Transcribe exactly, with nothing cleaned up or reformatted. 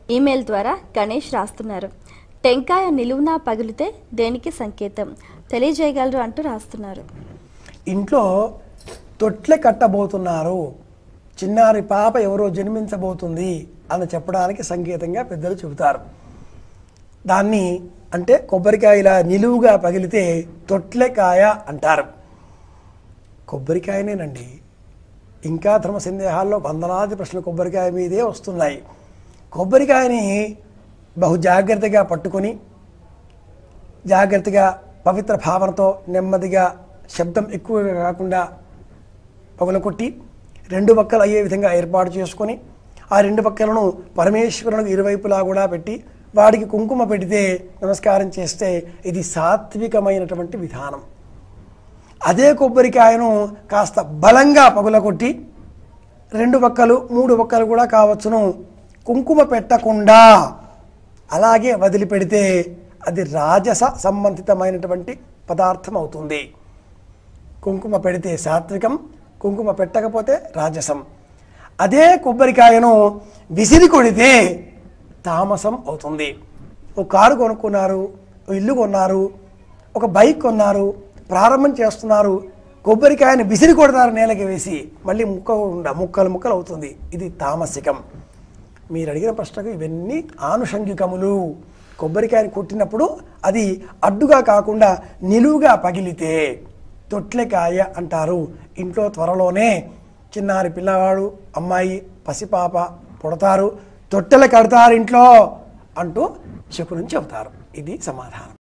Email ద్వారా గణేష్ రాస్తున్నారు. టెంకాయ నిలువునా పగిలితే దేనికి సంకేతం తెలియజేయగలరు అంటూ రాస్తున్నారు. ఇంట్లో తొట్లె కట్టబోతున్నారు, చిన్నారి పాప ఎవరో జన్మించబోతుంది అని చెప్పడానికి సంకేతంగా పెద్దలు చెబుతారు. దాన్ని అంటే కొబ్బరికాయ ఇలా నిలువుగా పగిలితే తొట్లెకాయ అంటారు. కొబ్బరికాయనేనండి. ఇంకా ధర్మ సందేహాల్లో వందలాది ప్రశ్నలు కొబ్బరికాయ మీదే వస్తున్నాయి. కొబ్బరికాయని బహు జాగ్రత్తగా పట్టుకొని జాగ్రత్తగా పవిత్ర భావనతో నెమ్మదిగా శబ్దం ఎక్కువగా కాకుండా పగులకొట్టి రెండు పక్కలు అయ్యే విధంగా ఏర్పాటు చేసుకొని ఆ రెండు పక్కలను పరమేశ్వరునికి ఇరువైపులా కూడా పెట్టి వాడికి కుంకుమ పెడితే నమస్కారం చేస్తే ఇది సాత్వికమైనటువంటి విధానం. అదే కొబ్బరికాయను కాస్త బలంగా పగులకొట్టి రెండు పక్కలు మూడు పక్కలు కూడా కావచ్చును కుంకుమ పెట్టకుండా అలాగే వదిలిపెడితే అది రాజస సంబంధితమైనటువంటి పదార్థం అవుతుంది. కుంకుమ పెడితే సాత్వికం, కుంకుమ పెట్టకపోతే రాజసం. అదే కొబ్బరికాయను విసిరి కొడితే తామసం అవుతుంది. ఒక కారు కొనుక్కున్నారు, ఒక ఇల్లు కొన్నారు, ఒక బైక్ కొన్నారు, ప్రారంభం చేస్తున్నారు, కొబ్బరికాయను విసిరి కొడతారు నేలకి వేసి, మళ్ళీ ముక్క ముక్కలు ముక్కలు అవుతుంది. ఇది తామసికం. మీరు అడిగిన ప్రశ్నకు ఇవన్నీ ఆనుషంగికములు. కొబ్బరికాయను కొట్టినప్పుడు అది అడ్డుగా కాకుండా నిలువుగా పగిలితే తొట్లెకాయ అంటారు. ఇంట్లో త్వరలోనే చిన్నారి పిల్లవాడు, అమ్మాయి, పసిపాప పుడతారు, తొట్టెలు కడతారు ఇంట్లో అంటూ శకునం చెబుతారు. ఇది సమాధానం.